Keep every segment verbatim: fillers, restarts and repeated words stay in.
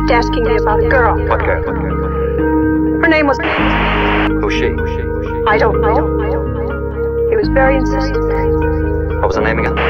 kept asking me about a girl. What girl? Her name was... Who's she? I don't know. He was very insistent. What was her name again?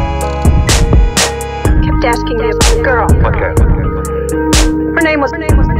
Asking me about a girl. What girl? Her name was... Her name was...